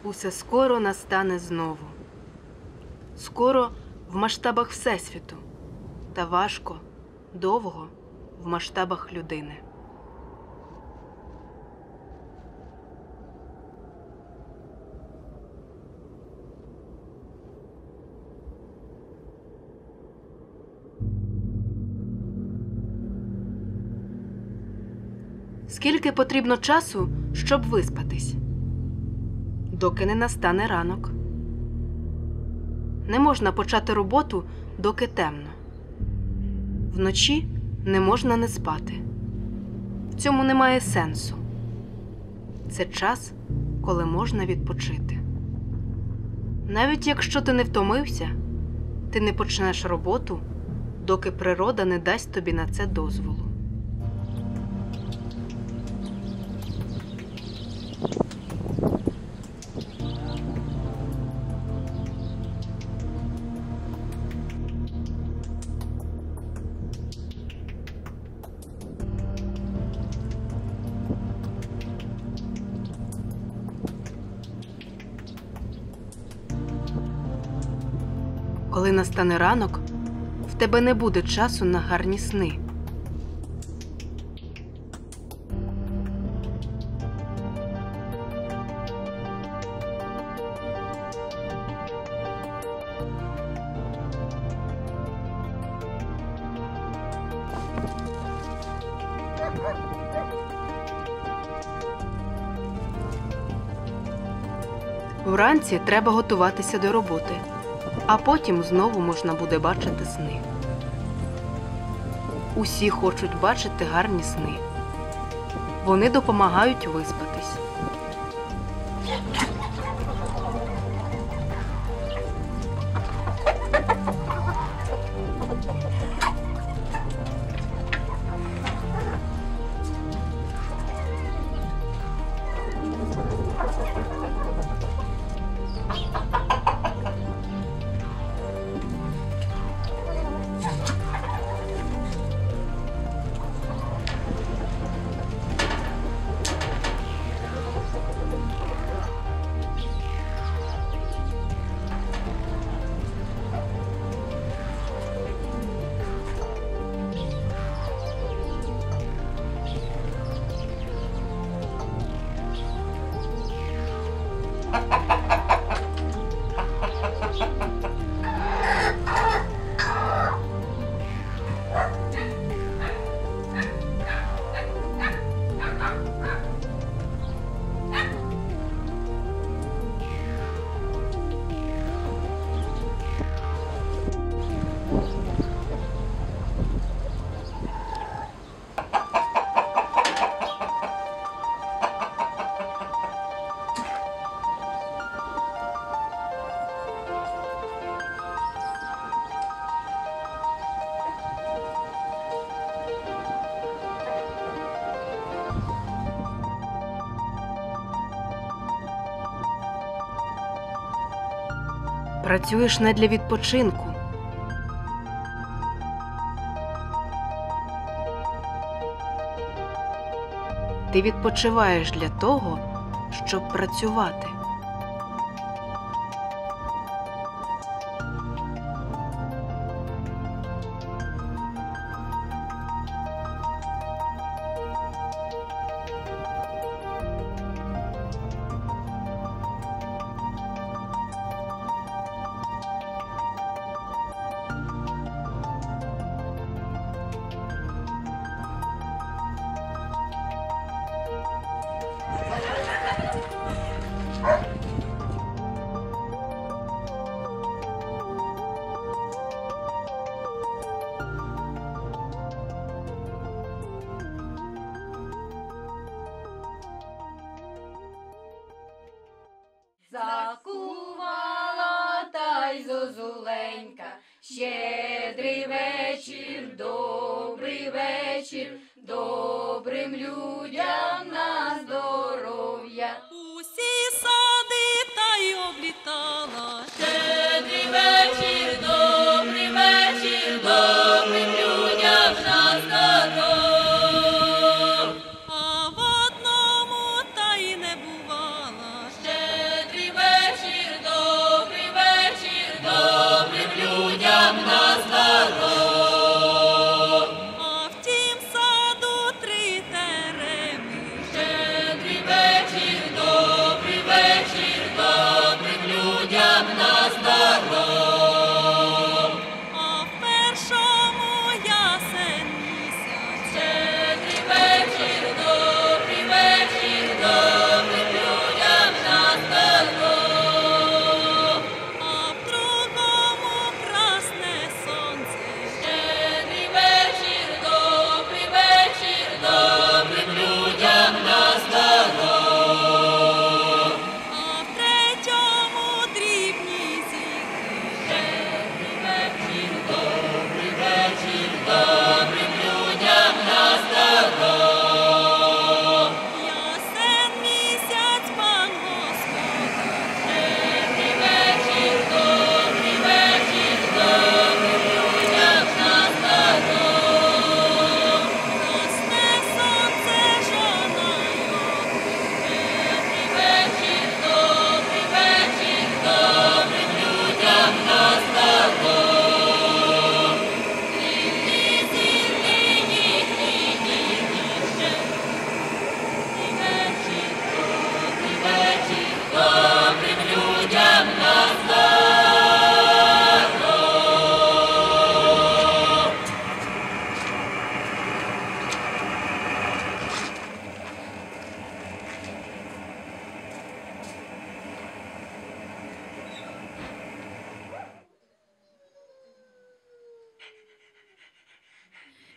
Усе скоро настане знову. Скоро в масштабах Всесвіту, та важко, довго в масштабах людини. Скільки потрібно часу, щоб виспатись? Доки не настане ранок. Не можна почати роботу, доки темно. Вночі не можна не спати. В цьому немає сенсу. Це час, коли можна відпочити. Навіть якщо ти не втомився, ти не почнеш роботу, доки природа не дасть тобі на це дозволу. Коли настане ранок, в тебе не буде часу на гарні сни. Вранці треба готуватися до роботи, а потім знову можна буде бачити сни. Усі хочуть бачити гарні сни. Вони допомагають виспатись. Працюєш не для відпочинку. Ти відпочиваєш для того, щоб працювати. Закувала та й зозуленька, щедрий вечір, добрий вечір, добрим людям на здоров'я. Усі сади та й облітала. Щедрий вечір, добрий вечір, добрим людям на здоров'я. А в одному та й не бувала. Щедрий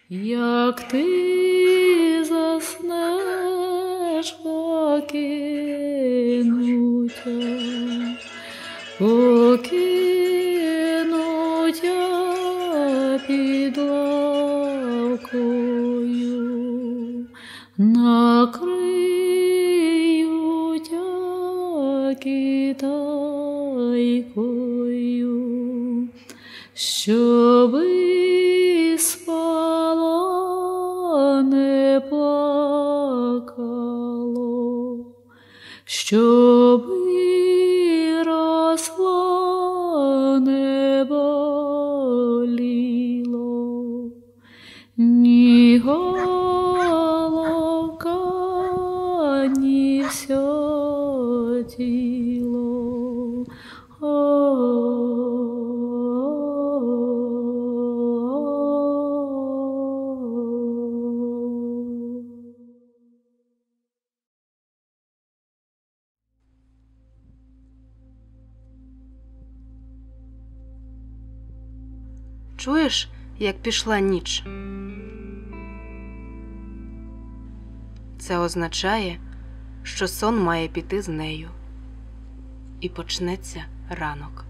як ти заснеш покинуття під лавкою, накриють китайкою, щоби спало, не плакало, щоби росло, не боліло, ні головка, ні все тіло. Чуєш, як пішла ніч? Це означає, що сон має піти з нею. І почнеться ранок.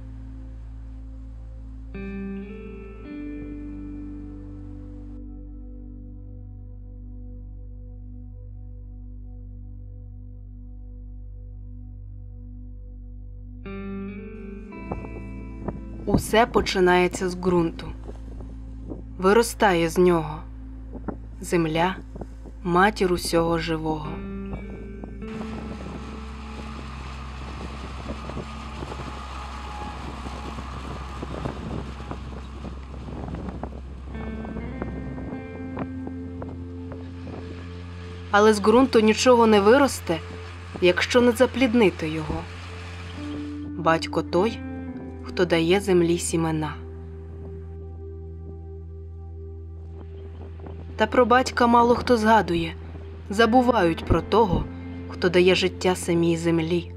Усе починається з ґрунту. Виростає з нього. Земля – матір усього живого. Але з ґрунту нічого не виросте, якщо не запліднити його. Батько той, хто дає землі сімена. Та про батька мало хто згадує, забувають про того, хто дає життя самій землі.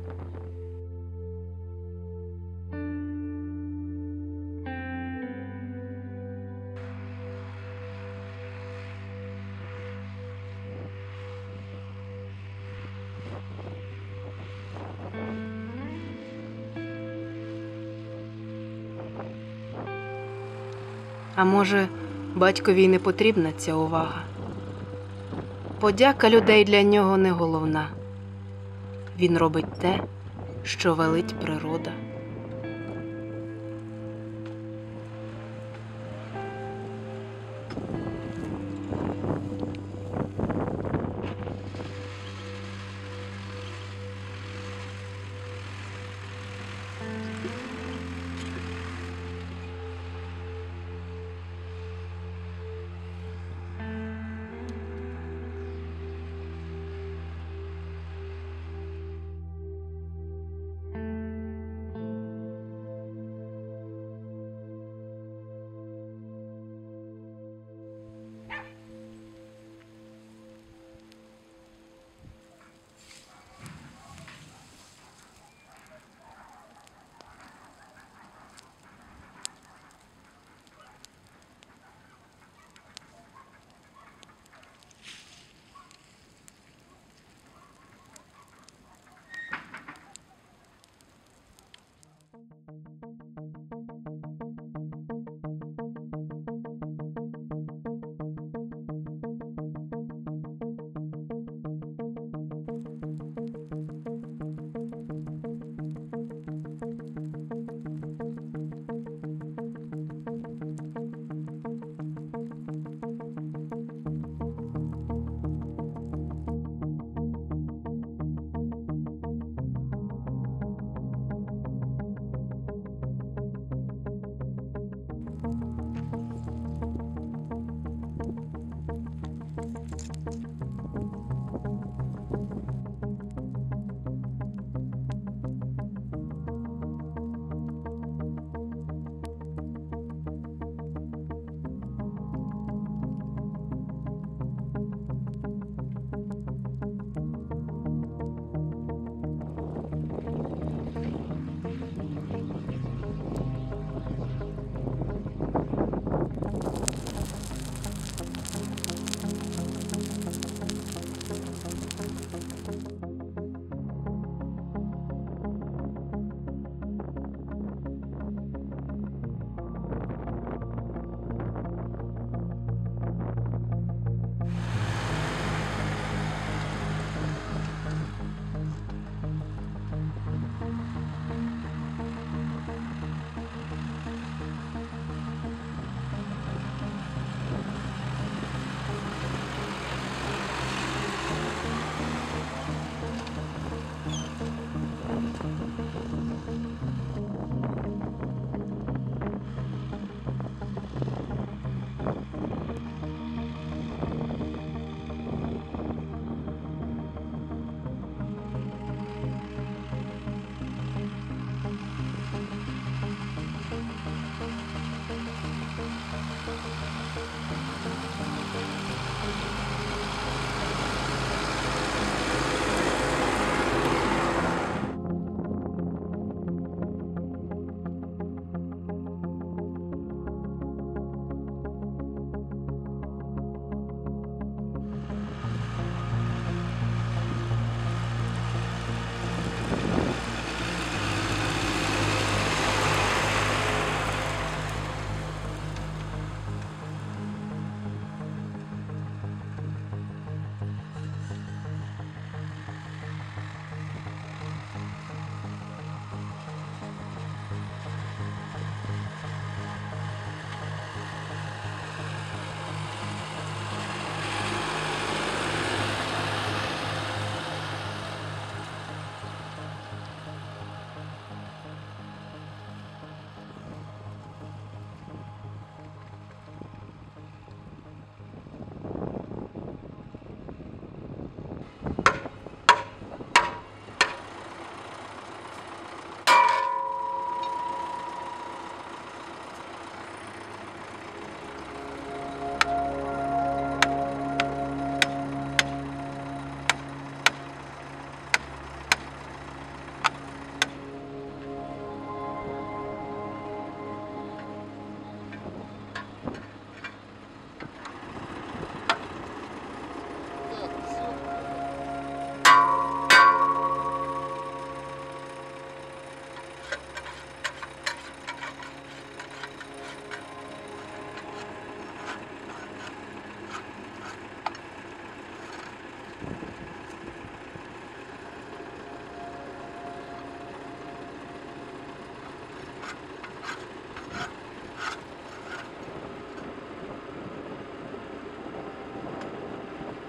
А може, батькові й не потрібна ця увага? Подяка людей для нього не головна. Він робить те, що велить природа.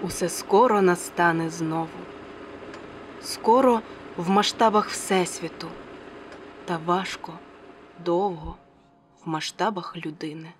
Усе скоро настане знову. Скоро в масштабах Всесвіту, та важко, довго в масштабах людини.